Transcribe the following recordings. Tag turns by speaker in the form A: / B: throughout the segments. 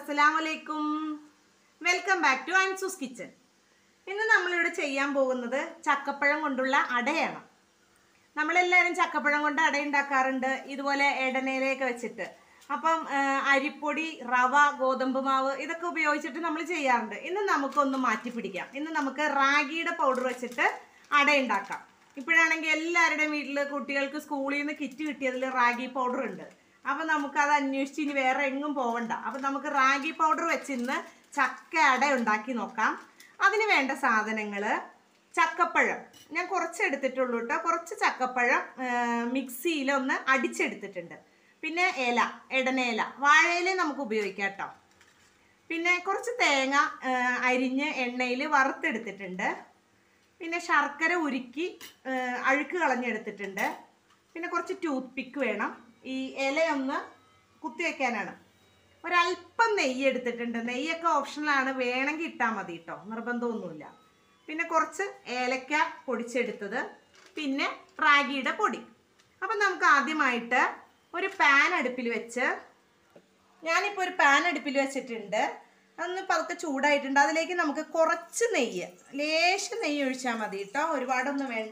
A: അസ്സലാമലൈക്കും. Welcome back to Ansu's kitchen. ഇന്ന് നമ്മളിവിടെ ചെയ്യാൻ പോകുന്നത് ചക്കപ്പഴം കൊണ്ടുള്ള അടയാണ്. നമ്മളെല്ലാവരും ചക്കപ്പഴം കൊണ്ട് അട ഉണ്ടാക്കാറുണ്ട്, ഇതുപോലെ എടനേലയൊക്കെ വെച്ചിട്ട്. അപ്പം അരിപ്പൊടി, റവ, ഗോതമ്പ് മാവ് ഇതൊക്കെ ഉപയോഗിച്ചിട്ട് നമ്മൾ ചെയ്യാറുണ്ട്. ഇന്ന് നമുക്കൊന്ന് മാറ്റി പിടിക്കാം. ഇന്ന് നമുക്ക് റാഗിയുടെ പൗഡർ വെച്ചിട്ട് അട ഉണ്ടാക്കാം. ഇപ്പോഴാണെങ്കിൽ എല്ലാവരുടെയും വീട്ടിൽ കുട്ടികൾക്ക് സ്കൂളിൽ നിന്ന് കിറ്റ് കിട്ടിയതിൽ റാഗി പൗഡർ ഉണ്ട്. അപ്പം നമുക്കത് അന്വേഷിച്ച് ഇനി വേറെ എങ്ങും പോകണ്ട. അപ്പം നമുക്ക് റാഗി പൗഡർ വെച്ച് ഇന്ന് ചക്ക അട ഉണ്ടാക്കി നോക്കാം. അതിന് വേണ്ട സാധനങ്ങൾ: ചക്കപ്പഴം ഞാൻ കുറച്ച് എടുത്തിട്ടുള്ളൂ കേട്ടോ. കുറച്ച് ചക്കപ്പഴം മിക്സിയിലൊന്ന് അടിച്ചെടുത്തിട്ടുണ്ട്. പിന്നെ ഇല, എടനേല, വാഴയില നമുക്ക് ഉപയോഗിക്കാം കേട്ടോ. പിന്നെ കുറച്ച് തേങ്ങ അരിഞ്ഞ് എണ്ണയിൽ വറുത്തെടുത്തിട്ടുണ്ട്. പിന്നെ ശർക്കര ഉരുക്കി അഴുക്ക് കളഞ്ഞെടുത്തിട്ടുണ്ട്. പിന്നെ കുറച്ച് ടൂത്ത് പിക്ക് വേണം. ഈ ഇലയൊന്ന് കുത്തി വയ്ക്കാനാണ്. ഒരല്പം നെയ്യ് എടുത്തിട്ടുണ്ട്. നെയ്യൊക്കെ ഓപ്ഷണലാണ്, വേണമെങ്കിൽ ഇട്ടാൽ മതി കേട്ടോ, നിർബന്ധമൊന്നുമില്ല. പിന്നെ കുറച്ച് ഏലക്ക പൊടിച്ചെടുത്തത്, പിന്നെ റാഗിയുടെ പൊടി. അപ്പം നമുക്ക് ആദ്യമായിട്ട് ഒരു പാൻ അടുപ്പിൽ വെച്ച്, ഞാനിപ്പോൾ ഒരു പാൻ അടുപ്പിൽ വെച്ചിട്ടുണ്ട്. അതൊന്ന് പതുക്കെ ചൂടായിട്ടുണ്ട്. അതിലേക്ക് നമുക്ക് കുറച്ച് നെയ്യ്, ലേശം നെയ്യ് ഒഴിച്ചാൽ മതി കേട്ടോ, ഒരുപാടൊന്നും വേണ്ട.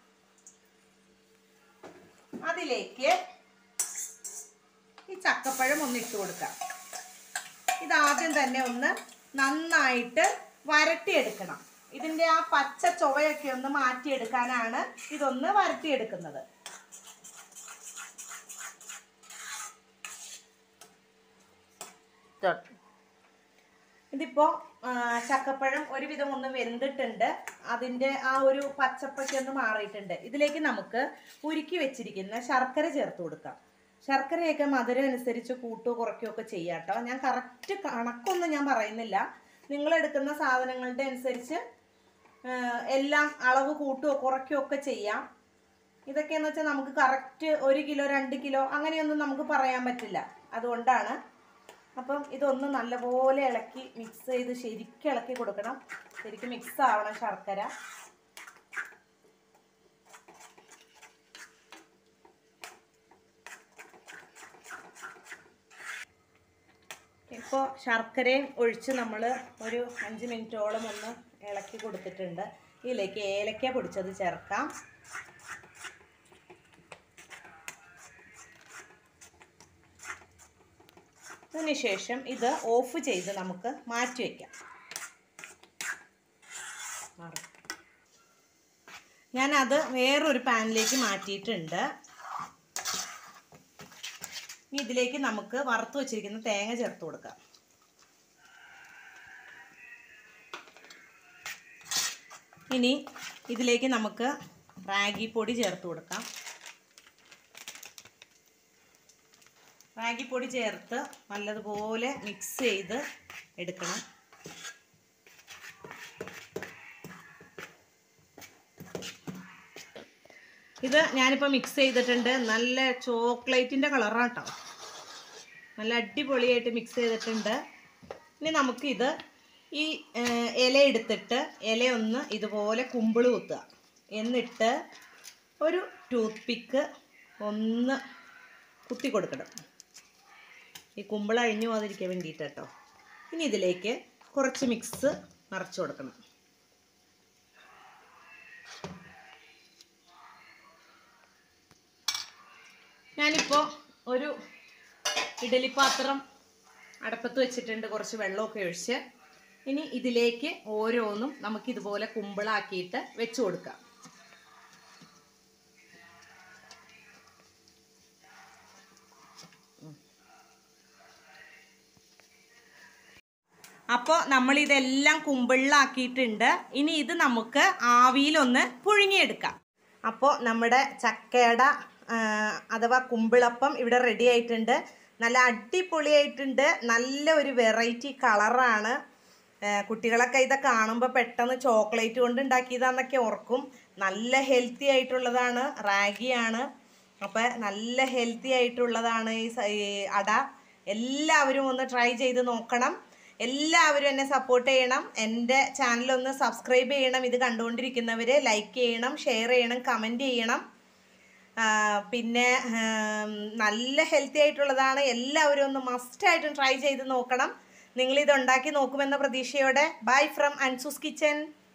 A: അതിലേക്ക് ഈ ചക്കപ്പഴം ഒന്ന് ഇട്ട് കൊടുക്കാം. ഇതാദ്യം തന്നെ ഒന്ന് നന്നായിട്ട് വരട്ടിയെടുക്കണം. ഇതിൻ്റെ ആ പച്ച ചുവയൊക്കെ ഒന്ന് മാറ്റിയെടുക്കാനാണ് ഇതൊന്ന് വരട്ടിയെടുക്കുന്നത്. ഇതിപ്പോൾ ചക്കപ്പഴം ഒരുവിധം ഒന്ന് വെന്തിട്ടുണ്ട്. അതിൻ്റെ ആ ഒരു പച്ചപ്പൊക്കെ ഒന്ന് മാറിയിട്ടുണ്ട്. ഇതിലേക്ക് നമുക്ക് ഉരുക്കി വെച്ചിരിക്കുന്ന ശർക്കര ചേർത്ത് കൊടുക്കാം. ശർക്കരയൊക്കെ മധുരം അനുസരിച്ച് കൂട്ടുകയോ കുറയ്ക്കുകയോ ഒക്കെ ചെയ്യാം കേട്ടോ. ഞാൻ കറക്റ്റ് കണക്കൊന്നും ഞാൻ പറയുന്നില്ല. നിങ്ങളെടുക്കുന്ന സാധനങ്ങളുടെ അനുസരിച്ച് എല്ലാം അളവ് കൂട്ടുകയോ കുറയ്ക്കുകയോ ഒക്കെ ചെയ്യാം. ഇതൊക്കെയെന്ന് വെച്ചാൽ നമുക്ക് കറക്റ്റ് 1 കിലോ 2 കിലോ അങ്ങനെയൊന്നും നമുക്ക് പറയാൻ പറ്റില്ല. അതുകൊണ്ടാണ്. അപ്പം ഇതൊന്ന് നല്ലപോലെ ഇളക്കി മിക്സ് ചെയ്ത് ശരിക്കും ഇളക്കി കൊടുക്കണം. ശരിക്കും മിക്സ് ആവണം ശർക്കര. ഇപ്പോൾ ശർക്കരയും ഒഴിച്ച് നമ്മൾ ഒരു 5 മിനിറ്റോളം ഒന്ന് ഇളക്കി കൊടുത്തിട്ടുണ്ട്. ഇതിലേക്ക് ഏലക്ക പൊടിച്ചത് ചേർക്കാം. അതിനുശേഷം ഇത് ഓഫ് ചെയ്ത് നമുക്ക് മാറ്റി വയ്ക്കാം. ഞാനത് വേറൊരു പാനിലേക്ക് മാറ്റിയിട്ടുണ്ട്. ഇതിലേക്ക് നമുക്ക് വറുത്ത് വെച്ചിരിക്കുന്ന തേങ്ങ ചേർത്ത് കൊടുക്കാം. ഇനി ഇതിലേക്ക് നമുക്ക് റാഗി പൊടി ചേർത്ത് കൊടുക്കാം. റാഗി പൊടി ചേർത്ത് നല്ലതുപോലെ മിക്സ് ചെയ്ത് എടുക്കണം. ഇത് ഞാനിപ്പോൾ മിക്സ് ചെയ്തിട്ടുണ്ട്. നല്ല ചോക്ലേറ്റിൻ്റെ കളറാണ് കേട്ടോ. നല്ല അടിപൊളിയായിട്ട് മിക്സ് ചെയ്തിട്ടുണ്ട്. ഇനി നമുക്കിത് ഈ ഇല എടുത്തിട്ട് ഇലയൊന്ന് ഇതുപോലെ കുമ്പിള് കുത്തുക. എന്നിട്ട് ഒരു ടൂത്ത് പിക്ക് ഒന്ന് കുത്തി കൊടുക്കണം, ഈ കുമ്പിള് അഴിഞ്ഞു പോകാതിരിക്കാൻ വേണ്ടിയിട്ട് കേട്ടോ. ഇനി ഇതിലേക്ക് കുറച്ച് മിക്സ് നിറച്ച് കൊടുക്കണം. ഞാനിപ്പോൾ ഒരു ഇഡലിപ്പാത്രം അടുപ്പത്ത് വെച്ചിട്ടുണ്ട്, കുറച്ച് വെള്ളമൊക്കെ ഒഴിച്ച്. ഇനി ഇതിലേക്ക് ഓരോന്നും നമുക്കിതുപോലെ കുമ്പിളാക്കിയിട്ട് വെച്ച് കൊടുക്കാം. അപ്പോൾ നമ്മളിതെല്ലാം കുമ്പിളിലാക്കിയിട്ടുണ്ട്. ഇനി ഇത് നമുക്ക് ആവിയിലൊന്ന് പുഴുങ്ങിയെടുക്കാം. അപ്പോൾ നമ്മുടെ ചക്കയട അഥവാ കുമ്പിളപ്പം ഇവിടെ റെഡി ആയിട്ടുണ്ട്. നല്ല അടിപൊളിയായിട്ടുണ്ട്. നല്ല ഒരു വെറൈറ്റി കളറാണ്. കുട്ടികളൊക്കെ ഇതൊക്കെ കാണുമ്പോൾ പെട്ടെന്ന് ചോക്ലേറ്റ് കൊണ്ട് ഉണ്ടാക്കിയതാണെന്നൊക്കെ ഓർക്കും. നല്ല ഹെൽത്തി ആയിട്ടുള്ളതാണ്, റാഗിയാണ്. അപ്പോൾ നല്ല ഹെൽത്തി ആയിട്ടുള്ളതാണ് ഈ അട. എല്ലാവരും ഒന്ന് ട്രൈ ചെയ്ത് നോക്കണം. എല്ലാവരും എന്നെ സപ്പോർട്ട് ചെയ്യണം. എൻ്റെ ചാനലൊന്ന് സബ്സ്ക്രൈബ് ചെയ്യണം. ഇത് കണ്ടുകൊണ്ടിരിക്കുന്നവർ ലൈക്ക് ചെയ്യണം, ഷെയർ ചെയ്യണം, കമൻറ്റ് ചെയ്യണം. പിന്നെ നല്ല ഹെൽത്തി ആയിട്ടുള്ളതാണ്. എല്ലാവരും ഒന്ന് മസ്റ്റായിട്ടും ട്രൈ ചെയ്ത് നോക്കണം. നിങ്ങൾ ഇത് ഉണ്ടാക്കി നോക്കുമെന്ന പ്രതീക്ഷയോടെ ബൈ ഫ്രം അൻസൂസ് കിച്ചൻ.